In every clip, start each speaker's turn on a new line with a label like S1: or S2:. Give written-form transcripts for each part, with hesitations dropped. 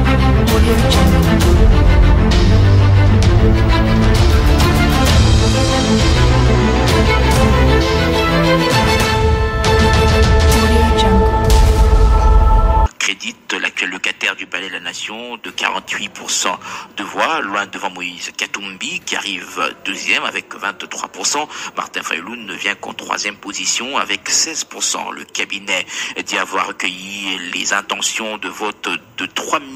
S1: Crédite l'actuel locataire du Palais de la Nation de 48% de voix, loin devant Moïse Katumbi qui arrive deuxième avec 23%. Martin Fayouloun vient qu'en troisième position avec 16%. Le cabinet dit avoir recueilli les intentions de vote de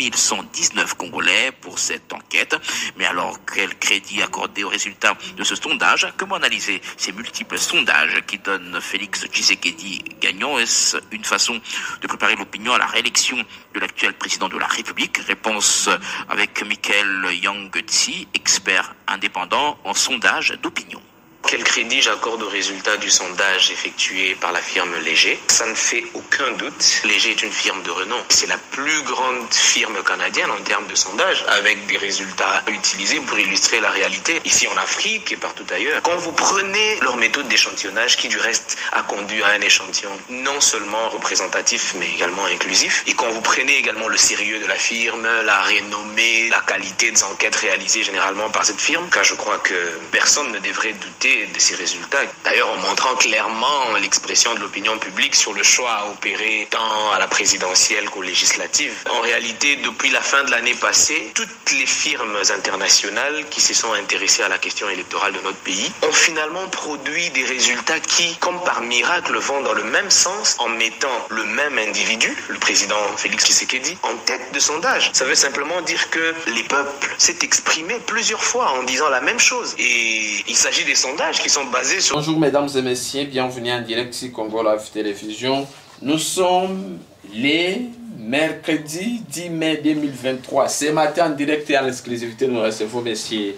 S1: 3119 Congolais pour cette enquête. Mais alors, quel crédit accorder aux résultats de ce sondage? Comment analyser ces multiples sondages qui donnent Félix Tshisekedi gagnant? Est-ce une façon de préparer l'opinion à la réélection de l'actuel président de la République? Réponse avec Michael Yang-Tsi, expert indépendant en sondage d'opinion.
S2: Quel crédit j'accorde aux résultats du sondage effectué par la firme Léger? Ça ne fait aucun doute. Léger est une firme de renom. C'est la plus grande firme canadienne en termes de sondage, avec des résultats utilisés pour illustrer la réalité ici en Afrique et partout ailleurs. Quand vous prenez leur méthode d'échantillonnage, qui du reste a conduit à un échantillon non seulement représentatif, mais également inclusif, et quand vous prenez également le sérieux de la firme, la renommée, la qualité des enquêtes réalisées généralement par cette firme, car je crois que personne ne devrait douter de ces résultats. D'ailleurs, en montrant clairement l'expression de l'opinion publique sur le choix à opérer tant à la présidentielle qu'aux législatives. En réalité, depuis la fin de l'année passée, toutes les firmes internationales qui se sont intéressées à la question électorale de notre pays ont finalement produit des résultats qui, comme par miracle, vont dans le même sens en mettant le même individu, le président Félix Tshisekedi, en tête de sondage. Ça veut simplement dire que les peuples s'est exprimé plusieurs fois en disant la même chose. Et il s'agit des sondages qui sont basés sur...
S3: Bonjour mesdames et messieurs, bienvenue en direct sur Congo Live Télévision. Nous sommes les mercredi 10 mai 2023. Ce matin en direct et en exclusivité, nous recevons messieurs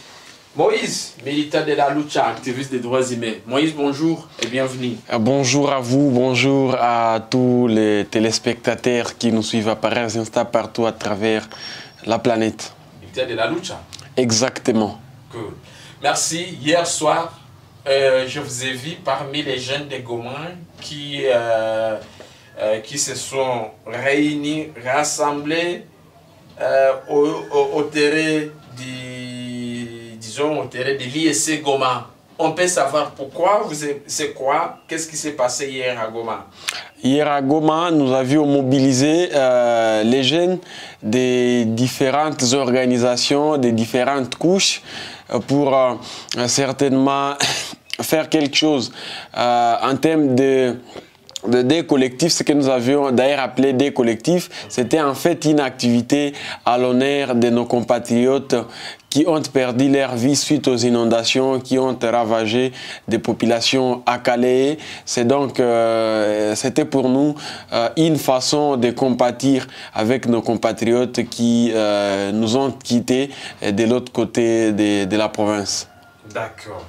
S3: Moïse, militant de la lucha, activiste des droits humains. Moïse, bonjour et bienvenue.
S4: Bonjour à vous, bonjour à tous les téléspectateurs qui nous suivent à pareils instants partout à travers la planète.
S3: Militant de la lucha.
S4: Exactement.
S3: Cool. Merci. Hier soir, je vous ai vu parmi les jeunes de Goma qui se sont réunis, rassemblés au terrain au terrain de l'ISC Goma. On peut savoir pourquoi, c'est quoi, qu'est-ce qui s'est passé hier à Goma?
S4: Hier à Goma, nous avions mobilisé les jeunes des différentes organisations, des différentes couches pour certainement faire quelque chose en termes de des collectifs. Ce que nous avions d'ailleurs appelé des collectifs, c'était en fait une activité à l'honneur de nos compatriotes qui ont perdu leur vie suite aux inondations, qui ont ravagé des populations à Calais. C'est donc, c'était pour nous une façon de compatir avec nos compatriotes qui nous ont quittés de l'autre côté de la province.
S3: D'accord.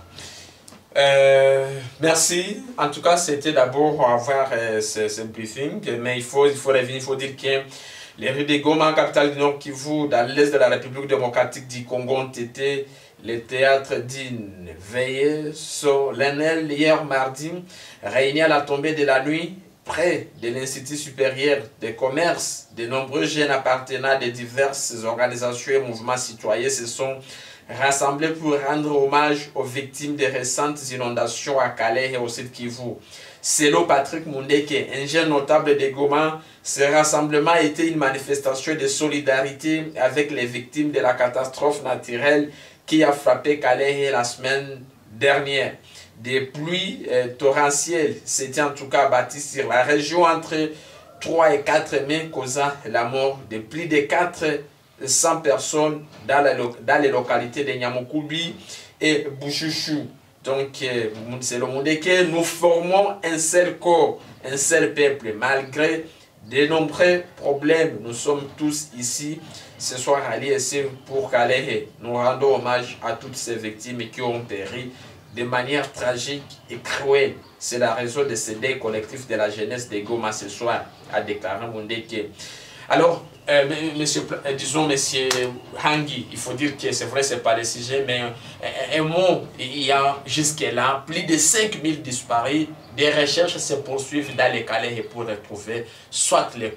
S3: Merci. En tout cas, c'était d'abord avoir ce briefing, mais il faut revenir, il faut dire que les rues de Goma, capitale du Nord Kivu, dans l'est de la République démocratique du Congo, ont été le théâtre d'une veillée solennelle hier mardi, réunis à la tombée de la nuit, près de l'Institut supérieur des commerces. De nombreux jeunes appartenant de diverses organisations et mouvements citoyens se sont rassemblés pour rendre hommage aux victimes des récentes inondations à Calais et au Sud Kivu. Selon Patrick Mundeke, un jeune notable de Goma, ce rassemblement était une manifestation de solidarité avec les victimes de la catastrophe naturelle qui a frappé Calais la semaine dernière. Des pluies torrentielles s'étaient en tout cas bâties sur la région entre 3 et 4 mai, causant la mort de plus de 400 personnes dans les localités de Nyamokubi et Bouchouchou. Donc, c'est le monde que nous formons un seul corps, un seul peuple. Malgré de nombreux problèmes, nous sommes tous ici ce soir à l'ISC pour Calais. Nous rendons hommage à toutes ces victimes qui ont péri de manière tragique et cruelle. C'est la raison de ce deuil collectif de la jeunesse de Goma ce soir, a déclaré Mundeke. Alors, monsieur Hangi, il faut dire que c'est vrai, ce n'est pas le sujet, mais un mot, il y a jusque-là plus de 5000 disparus. Des recherches se poursuivent dans les Calais pour retrouver soit les corps,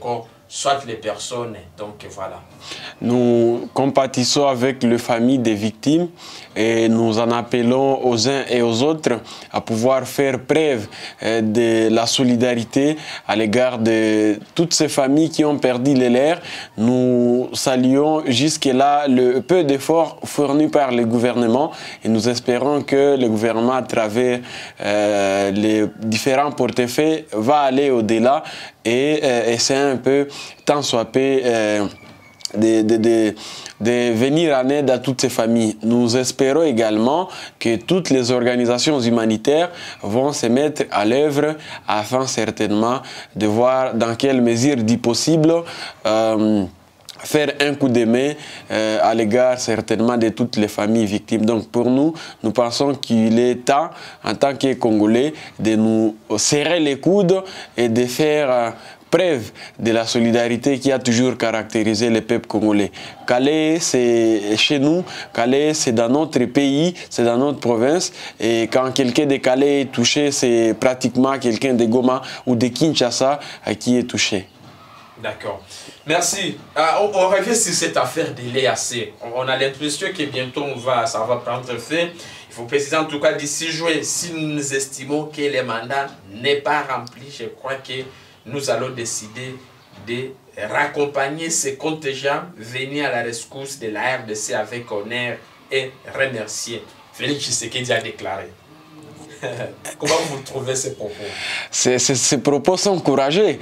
S3: soit les personnes. Donc voilà.
S4: Nous compatissons avec les familles des victimes et nous en appelons aux uns et aux autres à pouvoir faire preuve de la solidarité à l'égard de toutes ces familles qui ont perdu les leurs. Nous saluons jusque-là le peu d'efforts fournis par le gouvernement et nous espérons que le gouvernement, à travers les différents portefeuilles, va aller au-delà et essayer un peu, tant soit peu, de venir en aide à toutes ces familles. Nous espérons également que toutes les organisations humanitaires vont se mettre à l'œuvre afin certainement de voir dans quelle mesure dit possible faire un coup de main à l'égard certainement de toutes les familles victimes. Donc pour nous, nous pensons qu'il est temps, en tant que Congolais, de nous serrer les coudes et de faire preuve de la solidarité qui a toujours caractérisé le peuple congolais. Calais, c'est chez nous, Calais, c'est dans notre pays, c'est dans notre province. Et quand quelqu'un de Calais est touché, c'est pratiquement quelqu'un de Goma ou de Kinshasa qui est touché.
S3: D'accord. Merci. On revient sur cette affaire de l'EAC. On a l'impression que bientôt ça va prendre fait. Il faut préciser en tout cas d'ici juin, si nous estimons que le mandat n'est pas rempli, je crois que nous allons décider de raccompagner ces contingents, venir à la rescousse de la RDC avec honneur et remercier. Félix Tshisekedi a déclaré. Comment vous trouvez ces propos?
S4: Ces propos sont courageux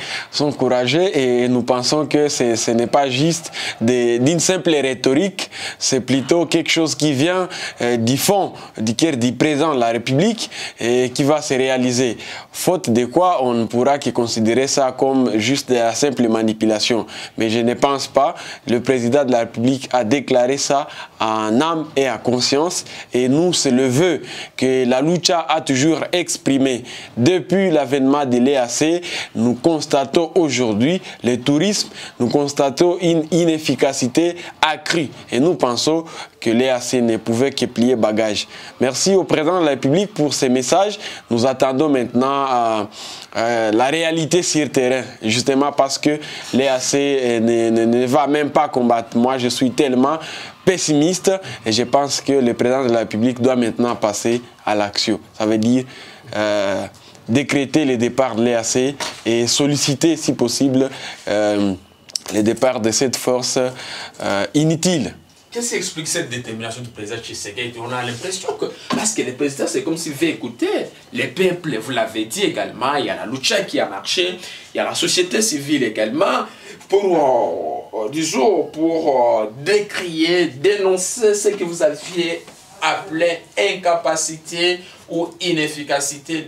S4: et nous pensons que ce n'est pas juste d'une simple rhétorique, c'est plutôt quelque chose qui vient du fond, du cœur du président de la République et qui va se réaliser. Faute de quoi, on ne pourra que considérer ça comme juste de la simple manipulation. Mais je ne pense pas. Le président de la République a déclaré ça en âme et en conscience et nous, c'est le vœu que la lucha a toujours exprimé. Depuis l'avènement de l'EAC, nous constatons aujourd'hui le tourisme, nous constatons une inefficacité accrue et nous pensons que l'EAC ne pouvait que plier bagage. Merci au président de la République pour ces messages. Nous attendons maintenant la réalité sur le terrain, justement parce que l'EAC ne va même pas combattre. Moi, je suis tellement pessimiste et je pense que le président de la République doit maintenant passer à l'action. Ça veut dire décréter le départ de l'EAC et solliciter, si possible, le départ de cette force inutile.
S3: Qu'est-ce qui explique cette détermination du président Tshisekedi? On a l'impression que, parce que le président, c'est comme s'il veut écouter les peuples, vous l'avez dit également, il y a la lucha qui a marché, il y a la société civile également, pour, disons, pour décrier, dénoncer ce que vous aviez appelé incapacité ou inefficacité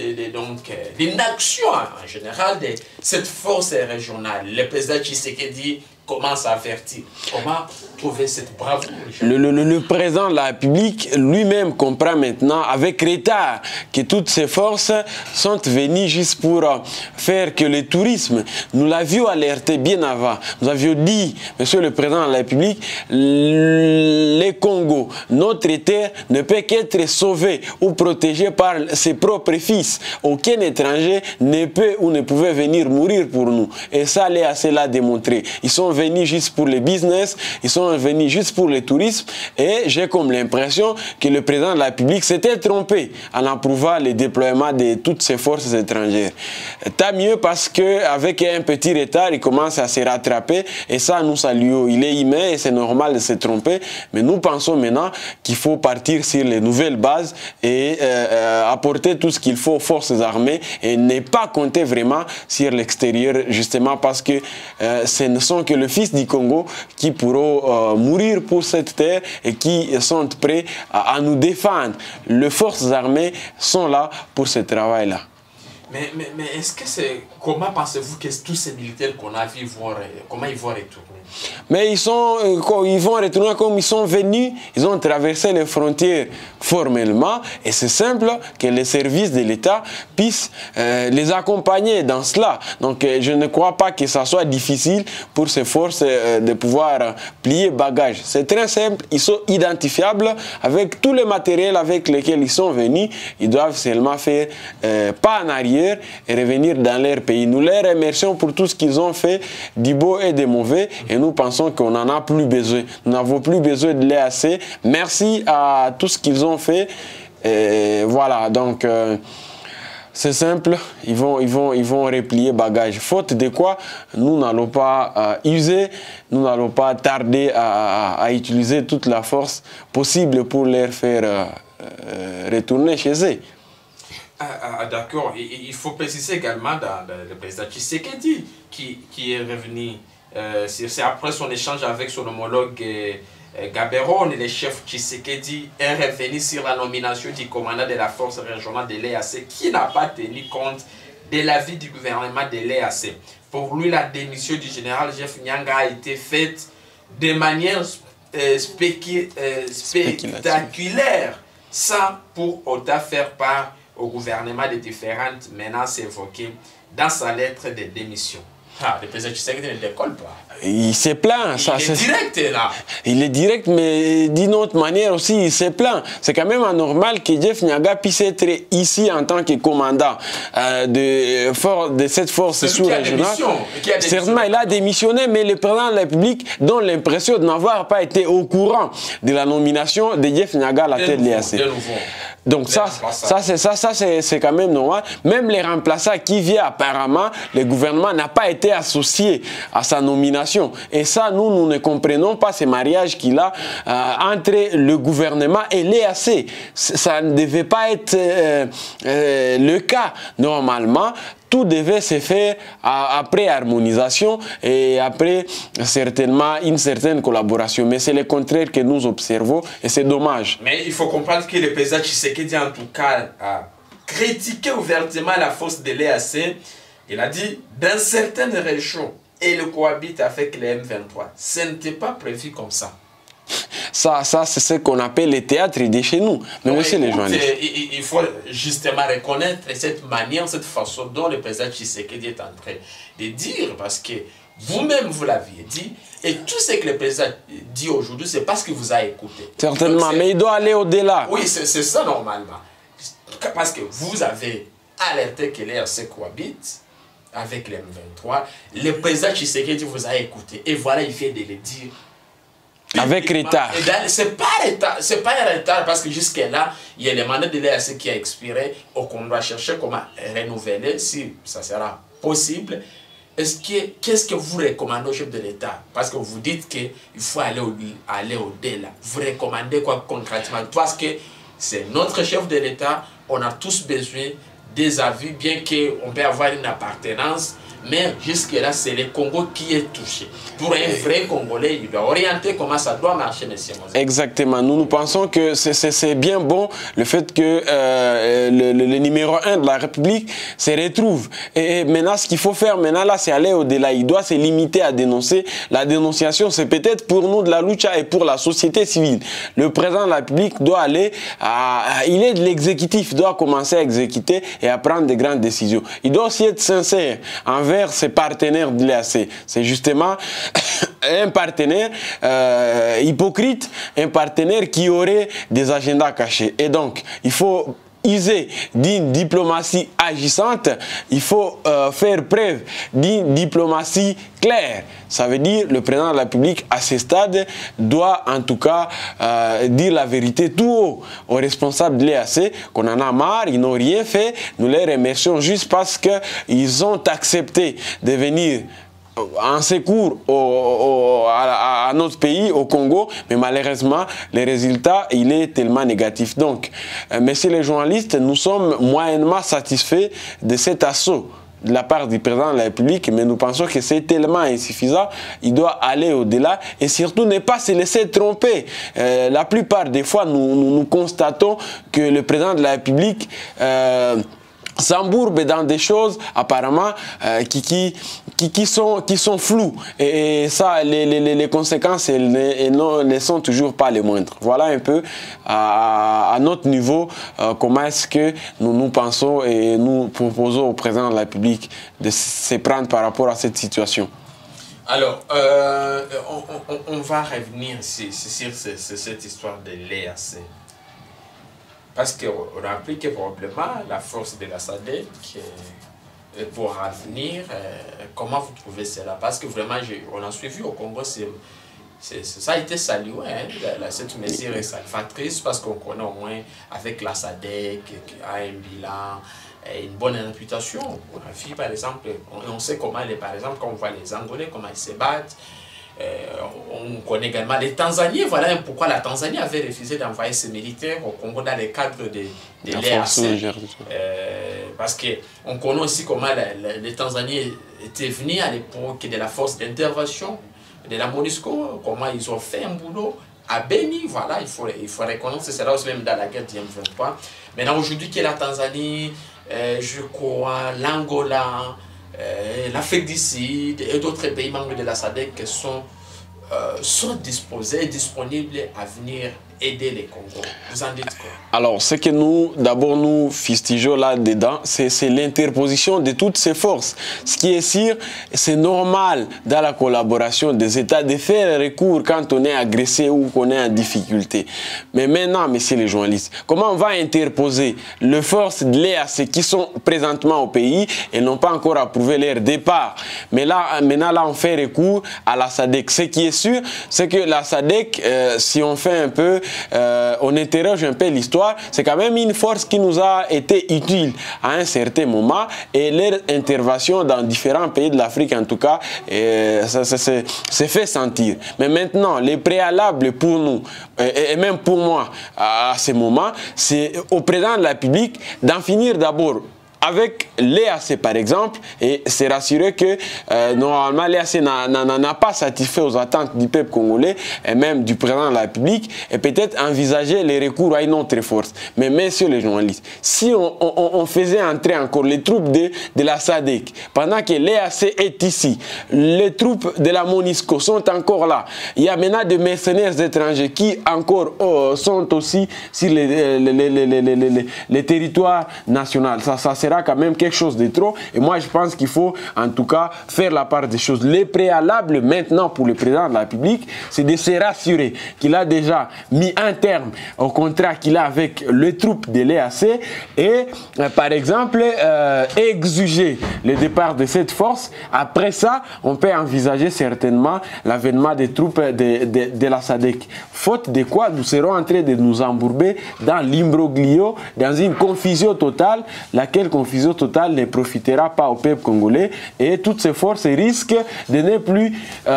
S3: d'inaction en général de cette force régionale. Le président Tshisekedi commence à avertir. Comment trouver cette bravoure?
S4: Le président de la République lui-même comprend maintenant avec retard que toutes ces forces sont venues juste pour faire que le tourisme, nous l'avions alerté bien avant. Nous avions dit, monsieur le président de la République, le Congo, notre terre ne peut qu'être sauvé ou protégé par ses propres fils. Aucun étranger ne peut ou ne pouvait venir mourir pour nous. Et ça, l'EAC l'a démontré. Ils sont venus juste pour le business, ils sont venus juste pour le tourisme et j'ai comme l'impression que le président de la République s'était trompé en approuvant le déploiement de toutes ces forces étrangères. Tant mieux parce qu'avec un petit retard, il commence à se rattraper et ça nous saluons. Il est humain et c'est normal de se tromper, mais nous pensons maintenant qu'il faut partir sur les nouvelles bases et apporter tout ce qu'il faut aux forces armées et ne pas compter vraiment sur l'extérieur justement parce que ce ne sont que le fils du Congo qui pourront mourir pour cette terre et qui sont prêts à nous défendre. Les forces armées sont là pour ce travail-là.
S3: Mais est-ce que c'est... Comment pensez-vous que tous ces militaires qu'on a vus comment ils vont retourner?
S4: Mais ils vont retourner comme ils sont venus. Ils ont traversé les frontières formellement. Et c'est simple que les services de l'État puissent les accompagner dans cela. Donc je ne crois pas que ça soit difficile pour ces forces de pouvoir plier bagage. C'est très simple. Ils sont identifiables avec tous les matériels avec lesquels ils sont venus. Ils doivent seulement faire pas en arrière l'extérieur et revenir dans leur pays. Nous les remercions pour tout ce qu'ils ont fait, du beau et du mauvais, et nous pensons qu'on n'en a plus besoin. Nous n'avons plus besoin de l'EAC. Merci à tout ce qu'ils ont fait. Et voilà, donc c'est simple, ils vont replier bagage. Faute de quoi, nous n'allons pas user, nous n'allons pas tarder à utiliser toute la force possible pour les faire retourner chez eux.
S3: D'accord, il faut préciser également dans le président Tshisekedi qui est revenu, c'est après son échange avec son homologue Gaborone, le chef Tshisekedi est revenu sur la nomination du commandant de la force régionale de l'EAC qui n'a pas tenu compte de l'avis du gouvernement de l'EAC. Pour lui, la démission du général Jeff Nyanga a été faite de manière spectaculaire, sans pour autant faire part au gouvernement des différentes menaces évoquées dans sa lettre de démission. Ah, le président Tshisekedi ne décolle pas.
S4: Il se plaint.
S3: Il est direct là.
S4: Il est direct, mais d'une autre manière aussi, il se plaint. C'est quand même anormal que Jeff Nyanga puisse être ici en tant que commandant de cette force sous-régionale. Certainement, il a démissionné, mais le président de la République donne l'impression de n'avoir pas été au courant de la nomination de Jeff Nyanga à la tête de l'EAC. Donc ça c'est quand même normal. Même les remplaçants qui viennent apparemment, le gouvernement n'a pas été associé à sa nomination. Et ça, nous ne comprenons pas ce mariage qu'il a entre le gouvernement et l'EAC. Ça ne devait pas être le cas. Normalement, tout devait se faire après harmonisation et après certainement une certaine collaboration. Mais c'est le contraire que nous observons et c'est dommage.
S3: Mais il faut comprendre que le président Tshisekedi en tout cas a critiqué ouvertement la force de l'EAC. Il a dit dans certaines régions, et le cohabite avec les M23. Ce n'était pas prévu comme ça.
S4: Ça c'est ce qu'on appelle le théâtre de chez nous. Mais
S3: donc,
S4: aussi les journalistes.
S3: Il faut justement reconnaître cette manière, cette façon dont le président Tshisekedi est en train de dire, parce que vous-même vous l'aviez dit, et tout ce que le président dit aujourd'hui, c'est parce que vous avez écouté.
S4: Certainement, mais il doit aller au-delà.
S3: Oui, c'est ça normalement. Parce que vous avez alerté que l'EAC cohabite avec les M23. Le président Tshisekedi vous a écouté. Et voilà, il vient de le dire.
S4: Avec retard.
S3: C'est pas un retard parce que jusque-là, il y a le mandat de l'EAC qui a expiré. Donc on doit chercher comment renouveler si ça sera possible. Qu'est-ce que vous recommandez au chef de l'État? Parce que vous dites qu'il faut aller au-delà. Vous recommandez quoi concrètement? Parce que c'est notre chef de l'État. On a tous besoin des avis, bien qu'on peut avoir une appartenance, mais jusque-là, c'est le Congo qui est touché. Pour un vrai Congolais, il doit orienter comment ça doit marcher, monsieur Moses.
S4: Exactement. Nous pensons que c'est bien bon le fait que le numéro 1 de la République se retrouve. Et maintenant, ce qu'il faut faire maintenant, là, c'est aller au-delà. Il doit se limiter à dénoncer. La dénonciation, c'est peut-être pour nous de la lucha et pour la société civile. Le président de la République doit aller il est de l'exécutif, il doit commencer à exécuter et à prendre des grandes décisions. Il doit aussi être sincère envers ses partenaires de l'EAC. C'est justement un partenaire hypocrite, un partenaire qui aurait des agendas cachés. Et donc, il faut user d'une diplomatie agissante, il faut faire preuve d'une diplomatie claire. Ça veut dire le président de la République à ce stade doit en tout cas dire la vérité tout haut aux responsables de l'EAC qu'on en a marre, ils n'ont rien fait. Nous les remercions juste parce qu'ils ont accepté de venir en secours à notre pays, au Congo, mais malheureusement, le résultat, il est tellement négatif. Donc, messieurs les journalistes, nous sommes moyennement satisfaits de cet assaut de la part du président de la République, mais nous pensons que c'est tellement insuffisant, il doit aller au-delà et surtout ne pas se laisser tromper. La plupart des fois, nous constatons que le président de la République s'embourbe dans des choses apparemment qui sont floues et ça les conséquences ne sont toujours pas les moindres. Voilà un peu à notre niveau comment est-ce que nous pensons et nous proposons au président de la République de se prendre par rapport à cette situation.
S3: Alors, on va revenir sur cette histoire de l'EAC. parce qu'on a appris que probablement la force de la SADC pourra venir. Comment vous trouvez cela? Parce que vraiment, on a suivi au Congo, ça a été salué, hein, cette mesure est salvatrice, parce qu'on connaît au moins avec la SADC qui a un bilan, une bonne réputation. On a vu par exemple, on sait comment, par exemple, quand on voit les Angolais, comment ils se battent. On connaît également les Tanzaniens. Voilà pourquoi la Tanzanie avait refusé d'envoyer ses militaires au Congo dans le cadre de l'EAC. Parce qu'on connaît aussi comment les Tanzaniens étaient venus à l'époque de la force d'intervention de la MONUSCO, comment ils ont fait un boulot à Beni. Voilà, il faut reconnaître, c'est là aussi même dans la guerre du M23. Maintenant, aujourd'hui, que la Tanzanie, je crois, l'Angola, l'Afrique du Sud et d'autres pays membres de la SADC sont disposés, disponibles à venir aider les Congos. Vous en dites quoi?
S4: Alors, ce que nous, d'abord, nous fustigeons là-dedans, c'est l'interposition de toutes ces forces. Ce qui est sûr, c'est normal dans la collaboration des États de faire recours quand on est agressé ou qu'on est en difficulté. Mais maintenant, messieurs les journalistes, comment on va interposer les forces de l'EAC qui sont présentement au pays et n'ont pas encore approuvé leur départ? Mais là, maintenant, là, on fait recours à la SADC. Ce qui est sûr, c'est que la SADC, si on fait un peu, on interroge un peu l'histoire, c'est quand même une force qui nous a été utile à un certain moment, et leur intervention dans différents pays de l'Afrique en tout cas, ça s'est fait sentir. Mais maintenant, les préalables pour nous, et même pour moi à ce moment, c'est au président de la République d'en finir d'abord avec l'EAC par exemple, et c'est rassuré que normalement l'EAC n'a pas satisfait aux attentes du peuple congolais et même du président de la République, et peut-être envisager les recours à une autre force. Mais messieurs les journalistes, si on faisait entrer encore les troupes de la SADC, pendant que l'EAC est ici, les troupes de la MONUSCO sont encore là, il y a maintenant des mercenaires étrangers qui encore sont aussi sur les territoires nationaux. Ça sera quand même quelque chose de trop, et moi je pense qu'il faut en tout cas faire la part des choses. Les préalables maintenant pour le président de la République, c'est de se rassurer qu'il a déjà mis un terme au contrat qu'il a avec les troupes de l'EAC et par exemple exiger le départ de cette force. Après ça, on peut envisager certainement l'avènement des troupes de la SADC. Faute de quoi, nous serons en train de nous embourber dans l'imbroglio, dans une confusion totale, laquelle confusion totale ne profitera pas au peuple congolais, et toutes ces forces risquent de ne plus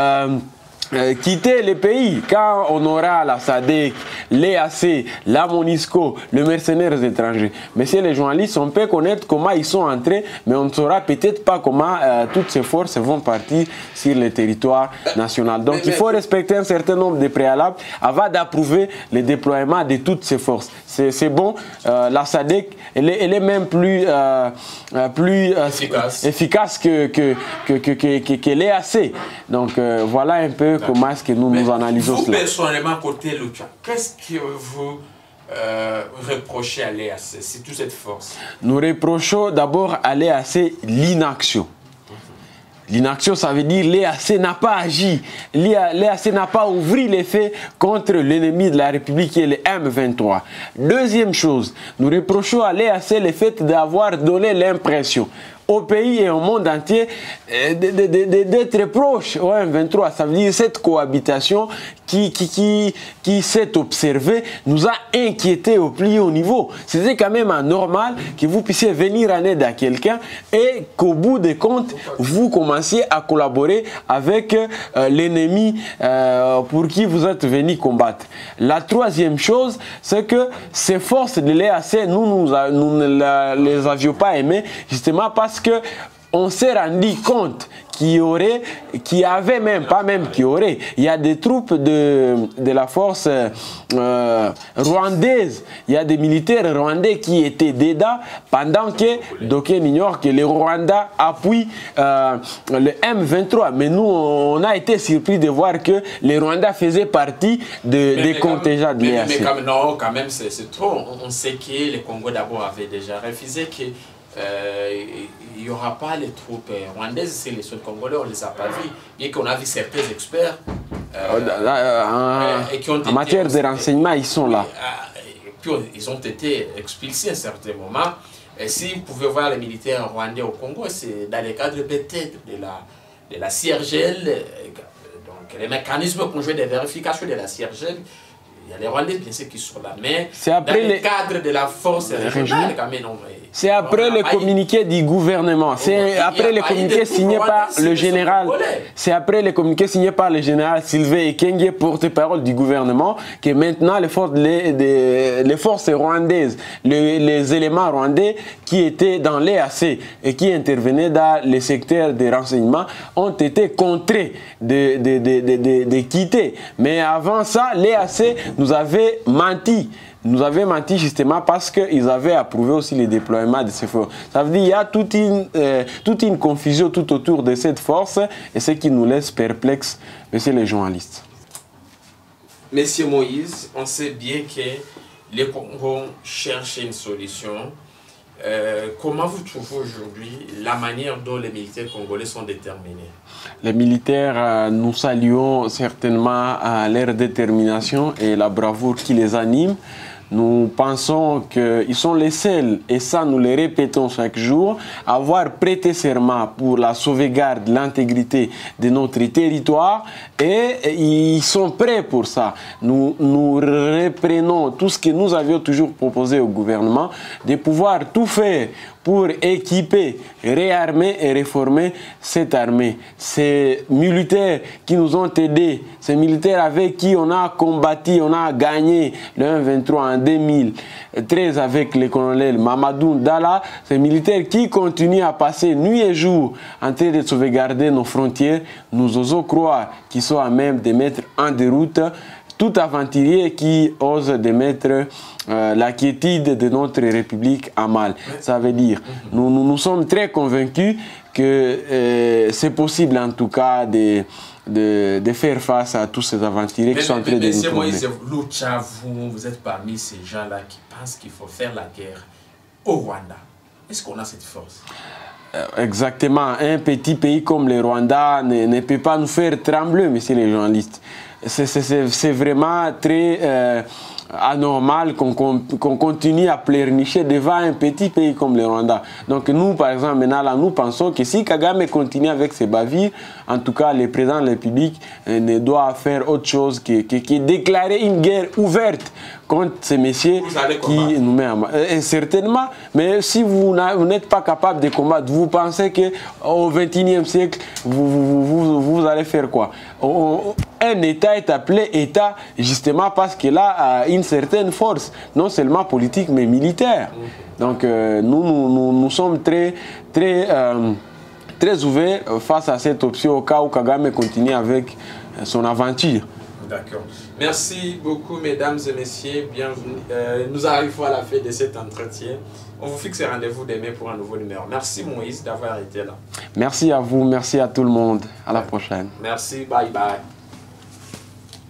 S4: quitter le pays quand on aura la SADC, l'EAC, la MONUSCO, les mercenaires étrangers. Messieurs les journalistes, on peut connaître comment ils sont entrés, mais on ne saura peut-être pas comment toutes ces forces vont partir sur le territoire national. Donc il faut respecter un certain nombre de préalables avant d'approuver le déploiement de toutes ces forces. C'est bon, la SADC, elle est même plus efficace que l'EAC. Donc voilà un peu comment est-ce que nous analysons cela.
S3: Vous, personnellement, côté Lucha, qu'est-ce que vous reprochez à l'EAC, c'est toute cette force?
S4: Nous reprochons d'abord à l'EAC l'inaction. L'inaction, ça veut dire l'EAC n'a pas agi, l'EAC n'a pas ouvert les faits contre l'ennemi de la République qui est le M23. Deuxième chose, nous reprochons à l'EAC le fait d'avoir donné l'impression au pays et au monde entier d'être proche au M23. Ça veut dire cette cohabitation qui s'est observée nous a inquiétés au plus haut niveau. C'était quand même anormal que vous puissiez venir en aide à quelqu'un et qu'au bout des comptes, vous commenciez à collaborer avec l'ennemi pour qui vous êtes venu combattre. La troisième chose, c'est que ces forces de l'EAC, nous ne les avions pas aimées, justement parce que on s'est rendu compte il y a des troupes de la force rwandaise, il y a des militaires rwandais qui étaient dedans, pendant que d'aucuns ignorent que le Rwanda appuie le M23. Mais nous, on a été surpris de voir que le Rwanda faisait partie des contingents de l'EAC.
S3: Mais non, quand même, c'est trop. On sait que le Congo d'abord avait déjà refusé que il n'y aura pas les troupes rwandaises, c'est les seuls Congolais, on ne les a pas vus. Bien qu'on a vu certains experts
S4: en matière de renseignement, ils sont là.
S3: puis ils ont été expulsés à un certain moment. Et si vous pouvez voir les militaires rwandais au Congo, c'est dans le cadre peut-être de la CIRGL, donc les mécanismes conjoints de vérification de la CIRGL. Il y a les Rwandais, bien sûr, qui sont là, mais dans le cadre de la force régionale, quand même,
S4: c'est après le communiqué du gouvernement. C'est après le communiqué signé par le général. C'est après le communiqué signé par le général Sylvain Ekenge, porte-parole du gouvernement, que maintenant les forces rwandaises, les éléments rwandais qui étaient dans l'EAC et qui intervenaient dans les secteurs de renseignement ont été contraints de quitter. Mais avant ça, l'EAC nous avait menti. Nous avaient menti justement parce qu'ils avaient approuvé aussi le déploiement de ces forces. Ça veut dire qu'il y a toute une confusion tout autour de cette force et ce qui nous laisse perplexes, messieurs les journalistes.
S3: Monsieur Moïse, on sait bien que les Congos cherchent une solution. Comment vous trouvez aujourd'hui la manière dont les militaires congolais sont déterminés?
S4: Les militaires, nous saluons certainement leur détermination et la bravoure qui les anime. Nous pensons qu'ils sont les seuls, et ça nous le répétons chaque jour, à avoir prêté serment pour la sauvegarde de l'intégrité de notre territoire et ils sont prêts pour ça. Nous reprenons tout ce que nous avions toujours proposé au gouvernement, de pouvoir tout faire pour équiper, réarmer et réformer cette armée. Ces militaires qui nous ont aidés, ces militaires avec qui on a combattu, on a gagné le 1-23 en 2013 avec le colonel Mamadou Dala, ces militaires qui continuent à passer nuit et jour en train de sauvegarder nos frontières, nous osons croire qu'ils sont à même de mettre en déroute tout aventurier qui ose de mettre la quiétude de notre République à mal. Ça veut dire, nous sommes très convaincus que c'est possible en tout cas de faire face à tous ces aventuriers qui sont en train de nous tourner.
S3: Moïse Lucha, vous êtes parmi ces gens-là qui pensent qu'il faut faire la guerre au Rwanda. Est-ce qu'on a cette force?
S4: Exactement. Un petit pays comme le Rwanda ne peut pas nous faire trembler, messieurs les journalistes. C'est vraiment très anormal qu'on continue à pleurnicher devant un petit pays comme le Rwanda. Donc nous, par exemple, maintenant, là, nous pensons que si Kagame continue avec ses bavures, en tout cas, le président de la République ne doit faire autre chose que déclarer une guerre ouverte contre ces messieurs qui nous mettent en mal. Certainement, mais si vous n'êtes pas capable de combattre, vous pensez qu'au XXIe siècle, vous allez faire quoi? Un État est appelé État justement parce qu'il a une certaine force, non seulement politique mais militaire. Donc nous sommes très ouverts face à cette option au cas où Kagame continue avec son aventure.
S3: D'accord. Merci beaucoup, mesdames et messieurs. Bienvenue. Nous arrivons à la fin de cet entretien. On vous fixe rendez-vous demain pour un nouveau numéro. Merci Moïse d'avoir été là.
S4: Merci à vous, merci à tout le monde. À la prochaine.
S3: Merci, bye bye.